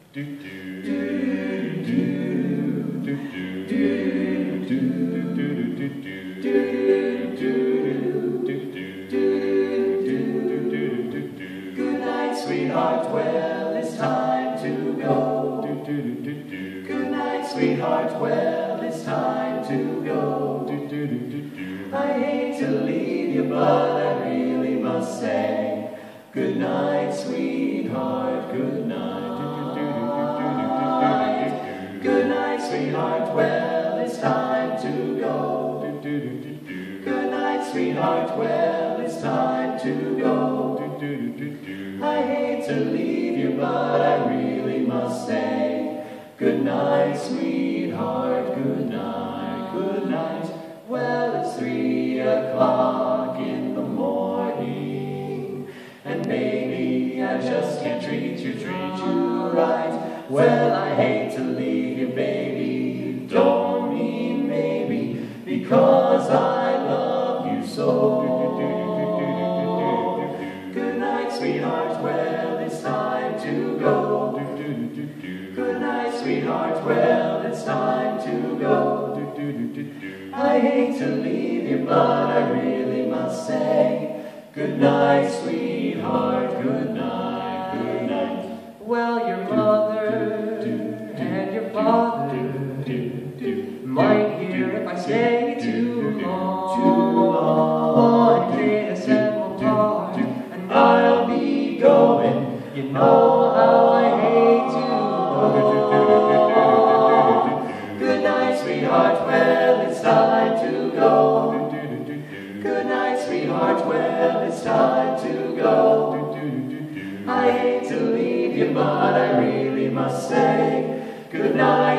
Sweetheart, well, it's time to go. Good night, sweetheart, well, it's time to go. I hate to leave you, but I really must say, good night, sweetheart, good night. Good night, sweetheart, well, it's time to go. Good night, sweetheart, well, it's time to go. I hate to leave you, but I really must say, good night, sweetheart, good night, good night. Well, it's 3 o'clock in the morning, and baby, I just can't treat you right. Well, I hate to leave you, baby, don't mean maybe, because I love you so. Sweetheart, well, it's time to go. Good night, sweetheart, well, it's time to go. I hate to leave you, but I really must say, good night, sweetheart, good night, good night. Well, your mother and your father might hear if I stay too long. One day the sun will part, and I'll be going. You know how I hate to go. Good night, sweetheart, well, it's time to go. Good night, sweetheart, well, it's time to go. I hate to leave you, but I really must say, good night.